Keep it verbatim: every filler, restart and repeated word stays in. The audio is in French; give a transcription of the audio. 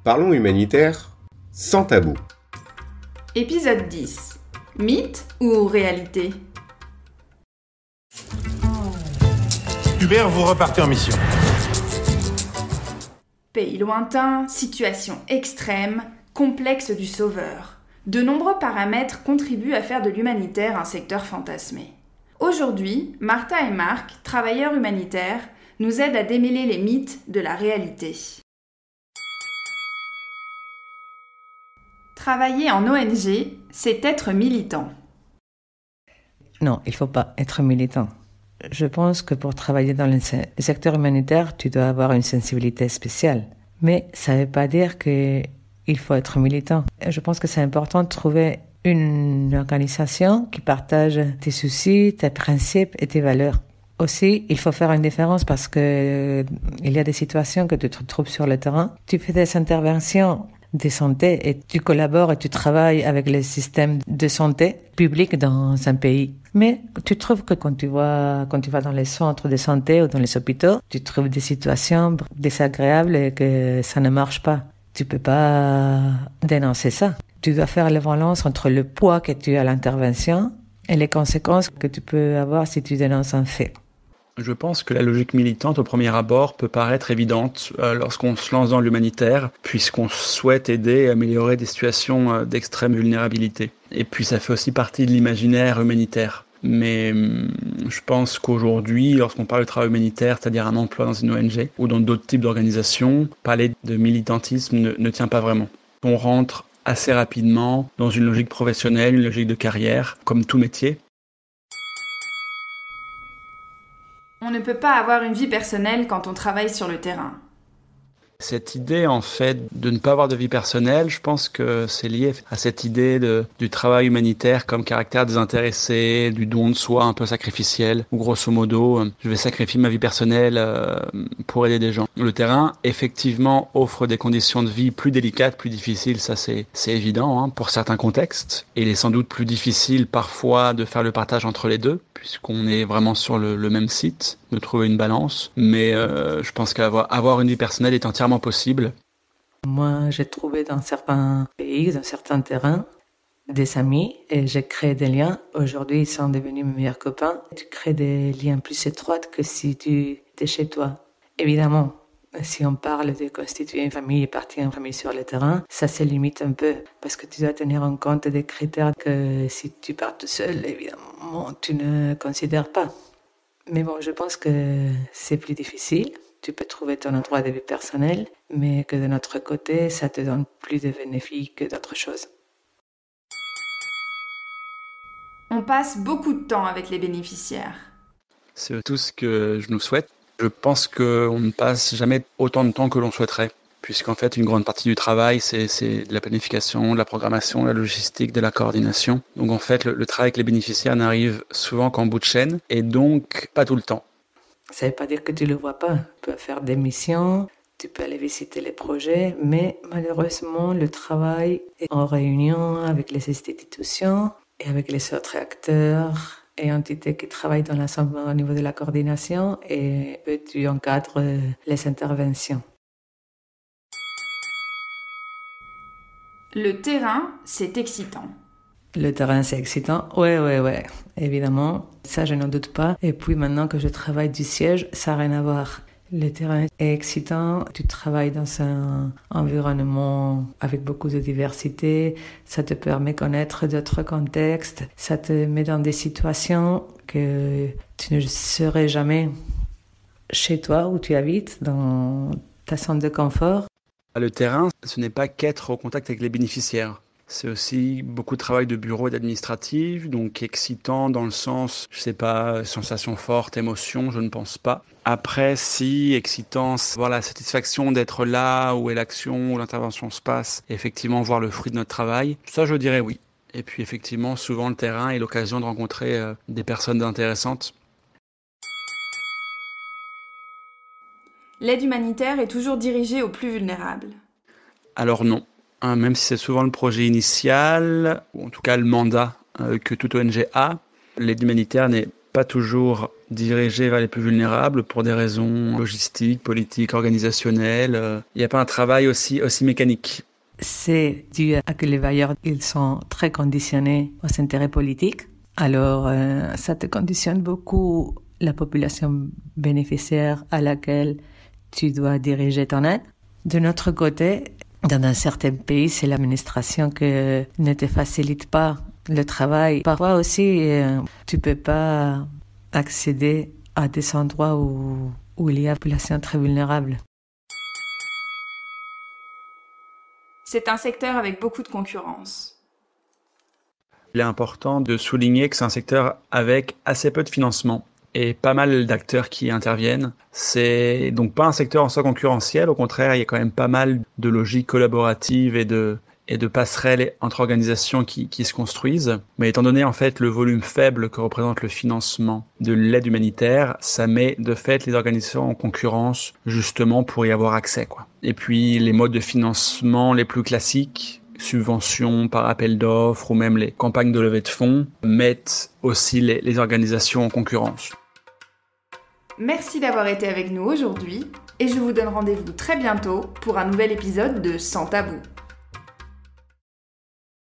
Parlons humanitaire sans tabou. Épisode dix. Mythe ou réalité ? Hubert, vous repartez en mission. Pays lointain, situation extrême, complexe du sauveur. De nombreux paramètres contribuent à faire de l'humanitaire un secteur fantasmé. Aujourd'hui, Martha et Marc, travailleurs humanitaires, nous aident à démêler les mythes de la réalité. Travailler en O N G, c'est être militant. Non, il ne faut pas être militant. Je pense que pour travailler dans le secteur humanitaire, tu dois avoir une sensibilité spéciale. Mais ça ne veut pas dire qu'il faut être militant. Je pense que c'est important de trouver une organisation qui partage tes soucis, tes principes et tes valeurs. Aussi, il faut faire une différence parce que euh, il y a des situations que tu te trouves sur le terrain. Tu fais des interventions de santé et tu collabores et tu travailles avec les systèmes de santé publics dans un pays. Mais tu trouves que quand tu vas, quand tu vas dans les centres de santé ou dans les hôpitaux, tu trouves des situations désagréables et que ça ne marche pas. Tu peux pas dénoncer ça. Tu dois faire la balance entre le poids que tu as à l'intervention et les conséquences que tu peux avoir si tu dénonces un fait. Je pense que la logique militante, au premier abord, peut paraître évidente euh, lorsqu'on se lance dans l'humanitaire, puisqu'on souhaite aider et améliorer des situations euh, d'extrême vulnérabilité. Et puis ça fait aussi partie de l'imaginaire humanitaire. Mais hum, je pense qu'aujourd'hui, lorsqu'on parle de travail humanitaire, c'est-à-dire un emploi dans une O N G ou dans d'autres types d'organisations, parler de militantisme ne, ne tient pas vraiment. On rentre assez rapidement dans une logique professionnelle, une logique de carrière, comme tout métier. On ne peut pas avoir une vie personnelle quand on travaille sur le terrain. Cette idée, en fait, de ne pas avoir de vie personnelle, je pense que c'est lié à cette idée de, du travail humanitaire comme caractère désintéressé, du don de soi un peu sacrificiel, où grosso modo, je vais sacrifier ma vie personnelle euh, pour aider des gens. Le terrain, effectivement, offre des conditions de vie plus délicates, plus difficiles, ça c'est, c'est évident, hein, pour certains contextes. Et il est sans doute plus difficile parfois de faire le partage entre les deux, puisqu'on est vraiment sur le, le même site, de trouver une balance. Mais euh, je pense qu'avoir avoir une vie personnelle est entièrement possible. Moi, j'ai trouvé dans certains pays, dans certains terrains, des amis et j'ai créé des liens. Aujourd'hui, ils sont devenus mes meilleurs copains. Tu crées des liens plus étroits que si tu étais chez toi. Évidemment, si on parle de constituer une famille et partir en famille sur le terrain, ça se limite un peu parce que tu dois tenir en compte des critères que si tu pars tout seul, évidemment, tu ne considères pas. Mais bon, je pense que c'est plus difficile. Tu peux trouver ton endroit de vie personnel, mais que de notre côté, ça te donne plus de bénéfices que d'autres choses. On passe beaucoup de temps avec les bénéficiaires. C'est tout ce que je nous souhaite. Je pense qu'on ne passe jamais autant de temps que l'on souhaiterait, puisqu'en fait, une grande partie du travail, c'est, c'est de la planification, de la programmation, de la logistique, de la coordination. Donc en fait, le, le travail avec les bénéficiaires n'arrive souvent qu'en bout de chaîne, et donc pas tout le temps. Ça ne veut pas dire que tu ne le vois pas. Tu peux faire des missions, tu peux aller visiter les projets, mais malheureusement, le travail est en réunion avec les institutions et avec les autres acteurs et entités qui travaillent dans l'ensemble au niveau de la coordination et tu encadres les interventions. Le terrain, c'est excitant. Le terrain, c'est excitant. Ouais, ouais, ouais. Évidemment, ça, je n'en doute pas. Et puis, maintenant que je travaille du siège, ça n'a rien à voir. Le terrain est excitant. Tu travailles dans un environnement avec beaucoup de diversité. Ça te permet de connaître d'autres contextes. Ça te met dans des situations que tu ne serais jamais chez toi où tu habites, dans ta zone de confort. Le terrain, ce n'est pas qu'être au contact avec les bénéficiaires. C'est aussi beaucoup de travail de bureau et d'administratif, donc excitant dans le sens, je sais pas, sensation forte, émotion, je ne pense pas. Après, si, excitant, voir la satisfaction d'être là où est l'action, où l'intervention se passe, et effectivement voir le fruit de notre travail, ça je dirais oui. Et puis effectivement, souvent le terrain est l'occasion de rencontrer euh, des personnes intéressantes. L'aide humanitaire est toujours dirigée aux plus vulnérables. Alors non. Même si c'est souvent le projet initial, ou en tout cas le mandat euh, que toute O N G a, l'aide humanitaire n'est pas toujours dirigé vers les plus vulnérables pour des raisons logistiques, politiques, organisationnelles. Il n'y a pas un travail aussi, aussi mécanique. C'est dû à que les bailleurs ils sont très conditionnés aux intérêts politiques. Alors, euh, ça te conditionne beaucoup la population bénéficiaire à laquelle tu dois diriger ton aide. De notre côté, dans un certain pays, c'est l'administration qui ne te facilite pas le travail. Parfois aussi, euh, tu peux pas accéder à des endroits où, où il y a une population très vulnérable. C'est un secteur avec beaucoup de concurrence. Il est important de souligner que c'est un secteur avec assez peu de financement et pas mal d'acteurs qui interviennent. C'est donc pas un secteur en soi concurrentiel, au contraire, il y a quand même pas mal de logiques collaboratives et de, et de passerelles entre organisations qui, qui se construisent. Mais étant donné en fait le volume faible que représente le financement de l'aide humanitaire, ça met de fait les organisations en concurrence justement pour y avoir accès, quoi. Et puis les modes de financement les plus classiques, subventions par appel d'offres ou même les campagnes de levée de fonds, mettent aussi les, les organisations en concurrence. Merci d'avoir été avec nous aujourd'hui et je vous donne rendez-vous très bientôt pour un nouvel épisode de Sans Tabou.